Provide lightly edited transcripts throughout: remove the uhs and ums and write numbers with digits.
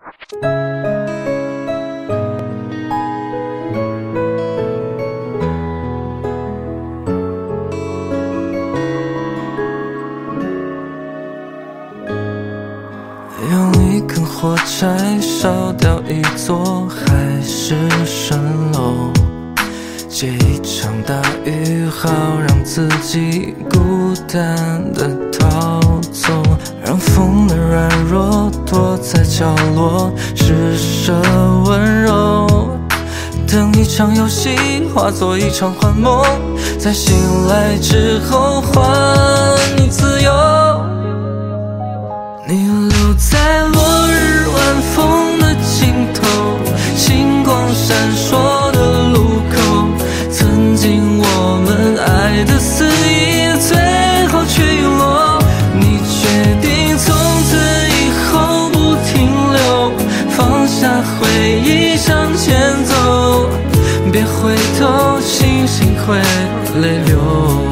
用一根火柴烧掉一座海市蜃楼，借一场大雨好让自己孤单的逃走，让风的软弱躲在角落，施舍温柔，等一场游戏化作一场幻梦，在醒来之后还你自由。你留在落日晚风的尽头，星光闪烁的路口，曾经我们爱的肆意，最后却陨落。你决定从此以后不停留，放下回忆向前走，别回头，星星会泪流。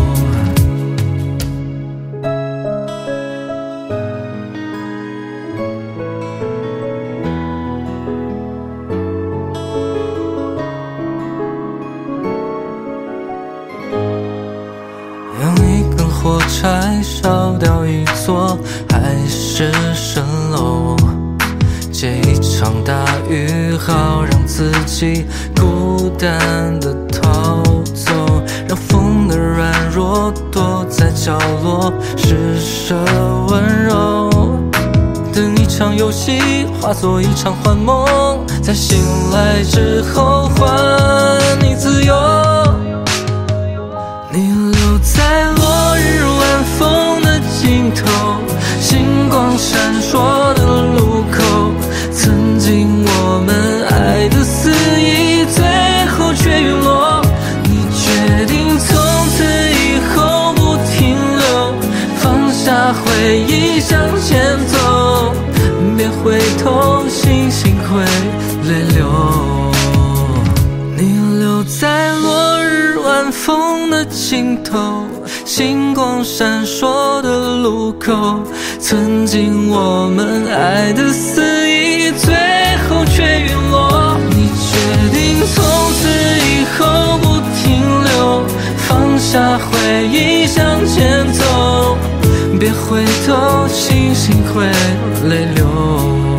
用一根火柴烧掉一座海市蜃楼，借一场大雨好让自己孤单的逃走，让风的软弱躲在角落，施舍温柔，等一场游戏化作一场幻梦，在醒来之后还你自由。你留在落日晚风的尽头，星光闪烁的路口，曾经我们爱的肆意，最后却陨落。你决定从此以后不停留，放下回忆向前走，别回头，星星会泪流。你留在落日晚风的尽头，星光闪烁的路口，曾经我们爱的肆意，最后却陨落。你决定从此以后不停留，放下回忆向前走，别回头，星星会泪流。